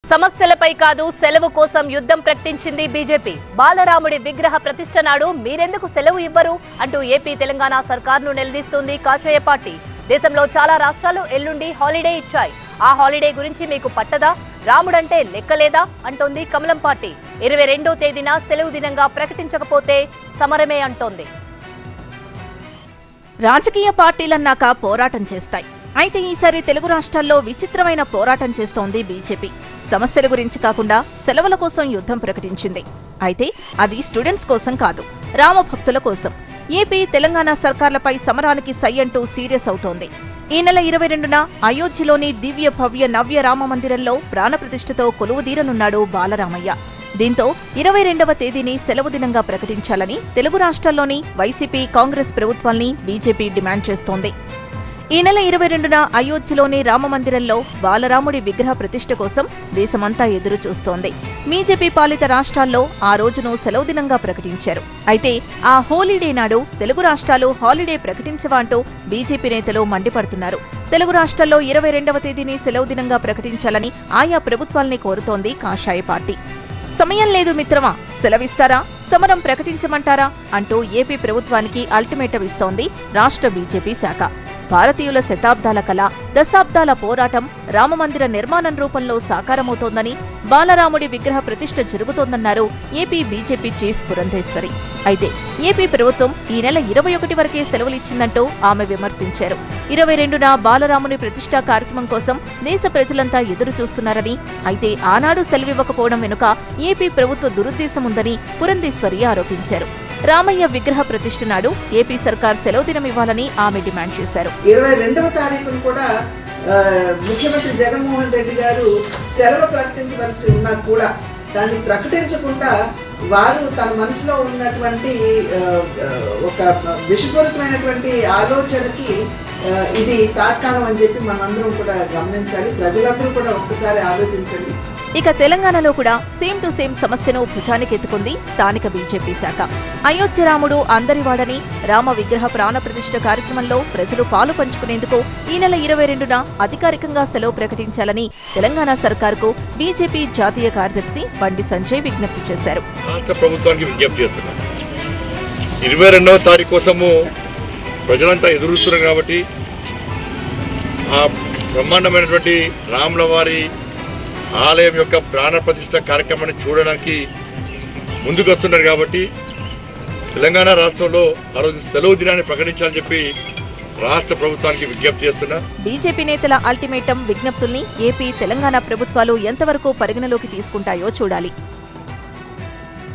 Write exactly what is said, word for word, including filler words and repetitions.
సమస్యలపై కాదు సెలవు కోసం యుద్ధం ప్రకటించింది బీజేపీ. బాలరాముడి విగ్రహ ప్రతిష్ఠ నాడు మీరెందుకు సెలవు ఇవ్వరు అంటూ ఏపీ తెలంగాణ సర్కార్ను నిలదీస్తోంది కాషాయ పార్టీ. దేశంలో చాలా రాష్ట్రాలు ఎల్లుండి హాలిడే ఇచ్చాయి. ఆ హాలిడే గురించి మీకు పట్టదా? రాముడంటే లెక్కలేదా అంటోంది కమలం పార్టీ. ఇరవై రెండో తేదీన సెలవు దినంగా ప్రకటించకపోతే సమరమే అంటోంది. రాజకీయ పార్టీలన్నాక పోరాటం చేస్తాయి. అయితే ఈసారి తెలుగు రాష్ట్రాల్లో విచిత్రమైన పోరాటం చేస్తోంది బీజేపీ. సమస్యల గురించి కాకుండా సెలవుల కోసం యుద్ధం ప్రకటించింది. అయితే అది స్టూడెంట్స్ కోసం కాదు, రామభక్తుల కోసం. ఏపీ తెలంగాణ సర్కార్లపై సమరానికి సై అంటూ సీరియస్ అవుతోంది. ఈ నెల ఇరవై రెండున అయోధ్యలోని దివ్య భవ్య నవ్య రామ మందిరంలో ప్రాణప్రతిష్ఠతో కొలువుదీరనున్నాడు బాలరామయ్య. దీంతో ఇరవై రెండవ తేదీని సెలవు దినంగా ప్రకటించాలని తెలుగు రాష్ట్రాల్లోని వైసీపీ, కాంగ్రెస్ ప్రభుత్వాల్ని బీజేపీ డిమాండ్ చేస్తోంది. ఈ నెల ఇరవై రెండున అయోధ్యలోని రామమందిరంలో బాలరాముడి విగ్రహ ప్రతిష్ఠ కోసం దేశమంతా ఎదురు చూస్తోంది. బీజేపీ పాలిత రాష్ట్రాల్లో ఆ రోజును సెలవు దినంగా ప్రకటించారు. అయితే ఆ హోలీడే నాడు తెలుగు రాష్ట్రాలు హాలిడే ప్రకటించవా అంటూ బీజేపీ నేతలు మండిపడుతున్నారు. తెలుగు రాష్ట్రాల్లో ఇరవై రెండవ తేదీని సెలవు దినంగా ప్రకటించాలని ఆయా ప్రభుత్వాల్ని కోరుతోంది కాషాయ పార్టీ. సమయం లేదు మిత్రమా, సెలవిస్తారా, సమరం ప్రకటించమంటారా అంటూ ఏపీ ప్రభుత్వానికి అల్టిమేటం ఇస్తోంది రాష్ట్ర బీజేపీ శాఖ. భారతీయుల శతాబ్దాల కళ, దశాబ్దాల పోరాటం రామమందిర నిర్మాణం రూపంలో సాకారమవుతోందని, బాలరాముడి విగ్రహ ప్రతిష్ఠ జరుగుతోందన్నారు ఏపీ బీజేపీ చీఫ్ పురంధేశ్వరి. అయితే ఏపీ ప్రభుత్వం ఈ నెల ఇరవై ఒకటి వరకే సెలవులిచ్చిందంటూ ఆమె విమర్శించారు. ఇరవై రెండున బాలరాముని ప్రతిష్ఠా కార్యక్రమం కోసం దేశ ప్రజలంతా ఎదురు చూస్తున్నారని, అయితే ఆనాడు సెలవివ్వకపోవడం వెనుక ఏపీ ప్రభుత్వ దురుద్దేశముందని పురంధేశ్వరి ఆరోపించారు. రామయ్య విగ్రహ ప్రతిష్ఠ నాడు ఏపీ సర్కార్ సెలవు దినం ఇవ్వాలని ఆమె డిమాండ్ చేశారు. ఇరవై రెండవ తారీఖును కూడా ముఖ్యమంత్రి జగన్మోహన్ రెడ్డి గారు సెలవు ప్రకటించవలసి ఉన్నా కూడా దాన్ని ప్రకటించకుండా వారు తన మనసులో ఉన్నటువంటి ఒక విషపూరితమైనటువంటి ఆలోచనకి ఇది తార్కాణం అని చెప్పి మనందరం కూడా గమనించాలి. ప్రజలందరూ కూడా ఒక్కసారి ఆలోచించండి. ఇక తెలంగాణలో కూడా సేమ్ టు సేమ్ సమస్యను భుజానికెత్తుకుంది స్థానిక బీజేపీ శాఖ. అయోధ్య రాముడు అందరివాడని, రామ విగ్రహ ప్రాణ ప్రతిష్ఠ కార్యక్రమంలో ప్రజలు పాలు పంచుకునేందుకు ఈ నెల ఇరవై రెండున అధికారికంగా సెలవు ప్రకటించాలని తెలంగాణ సర్కార్కు బీజేపీ జాతీయ కార్యదర్శి బండి సంజయ్ విజ్ఞప్తి చేశారు. రాష్ట్ర ప్రభుత్వానికి విజ్ఞప్తి చేస్తున్నాం. ఇరవై రెండవ తారీఖు కోసము ప్రజలంతా ఎదురుస్తున్నారు కాబట్టి ఆ బ్రహ్మాండమైనటువంటి రాముల వారి ఆలయం యొక్క ప్రాణ ప్రతిష్ఠ కార్యక్రమాన్ని చూడడానికి ముందుకు వస్తున్నారు కాబట్టి తెలంగాణ రాష్ట్రంలో ఆ రోజు సెలవు దినాన్ని ప్రకటించాలని చెప్పి రాష్ట్ర ప్రభుత్వానికి విజ్ఞప్తి చేస్తున్నా. బీజేపీ నేతల అల్టిమేటం, విజ్ఞప్తుల్ని ఏపీ, తెలంగాణ ప్రభుత్వాలు ఎంతవరకు పరిగణలోకి తీసుకుంటాయో చూడాలి.